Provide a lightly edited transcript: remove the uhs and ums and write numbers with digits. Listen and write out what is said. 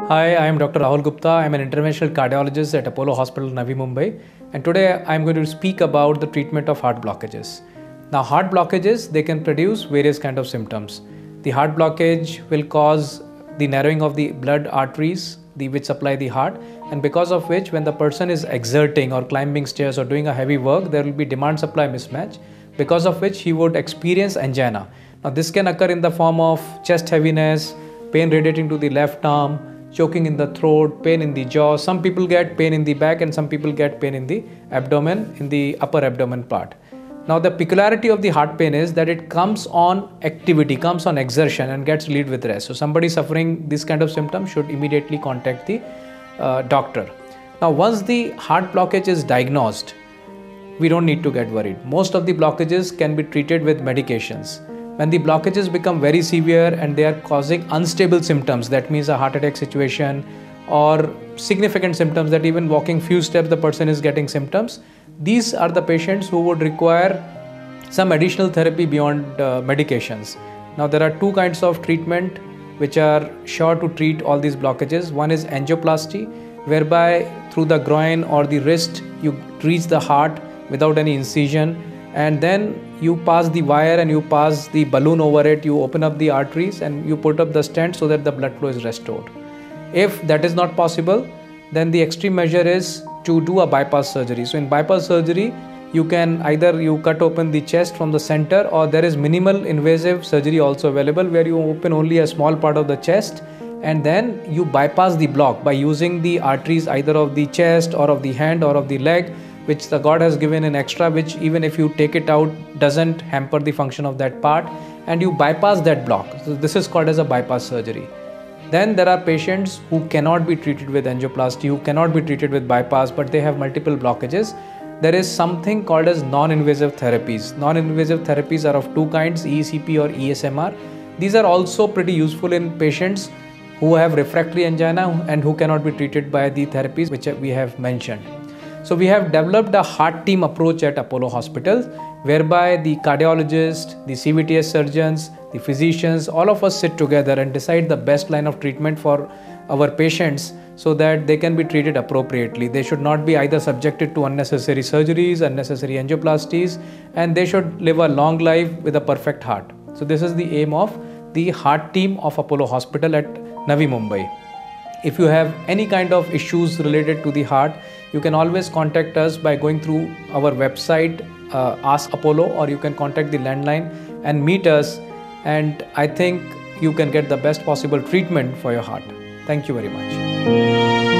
Hi, I am Dr. Rahul Gupta. I am an interventional cardiologist at Apollo Hospital, Navi Mumbai. And today I am going to speak about the treatment of heart blockages. Now, heart blockages, they can produce various kinds of symptoms. The heart blockage will cause the narrowing of the blood arteries, which supply the heart, and because of which when the person is exerting or climbing stairs or doing a heavy work, there will be demand-supply mismatch, because of which he would experience angina. Now, this can occur in the form of chest heaviness, pain radiating to the left arm, choking in the throat, pain in the jaw. Some people get pain in the back and some people get pain in the abdomen, in the upper abdomen part. Now the peculiarity of the heart pain is that it comes on activity, comes on exertion and gets relieved with rest. So somebody suffering this kind of symptom should immediately contact the doctor. Now once the heart blockage is diagnosed, we don't need to get worried. Most of the blockages can be treated with medications. When the blockages become very severe and they are causing unstable symptoms, that means a heart attack situation or significant symptoms that even walking few steps the person is getting symptoms, these are the patients who would require some additional therapy beyond medications. Now there are two kinds of treatment which are sure to treat all these blockages. One is angioplasty, whereby through the groin or the wrist you reach the heart without any incision, and then you pass the wire and you pass the balloon over it, you open up the arteries and you put up the stent so that the blood flow is restored. If that is not possible, then the extreme measure is to do a bypass surgery. So in bypass surgery, you can either you cut open the chest from the center, or there is minimal invasive surgery also available where you open only a small part of the chest and then you bypass the block by using the arteries either of the chest or of the hand or of the leg, which the God has given in extra, which even if you take it out doesn't hamper the function of that part, and you bypass that block. So this is called as a bypass surgery. Then there are patients who cannot be treated with angioplasty, who cannot be treated with bypass, but they have multiple blockages. There is something called as non-invasive therapies. Non-invasive therapies are of two kinds, ECP or ESMR. These are also pretty useful in patients who have refractory angina and who cannot be treated by the therapies which we have mentioned. So we have developed a heart team approach at Apollo Hospital, whereby the cardiologists, the CVTS surgeons, the physicians, all of us sit together and decide the best line of treatment for our patients so that they can be treated appropriately. They should not be either subjected to unnecessary surgeries, unnecessary angioplasties, and they should live a long life with a perfect heart. So this is the aim of the heart team of Apollo Hospital at Navi Mumbai. If you have any kind of issues related to the heart, you can always contact us by going through our website, Ask Apollo, or you can contact the landline and meet us. And I think you can get the best possible treatment for your heart. Thank you very much.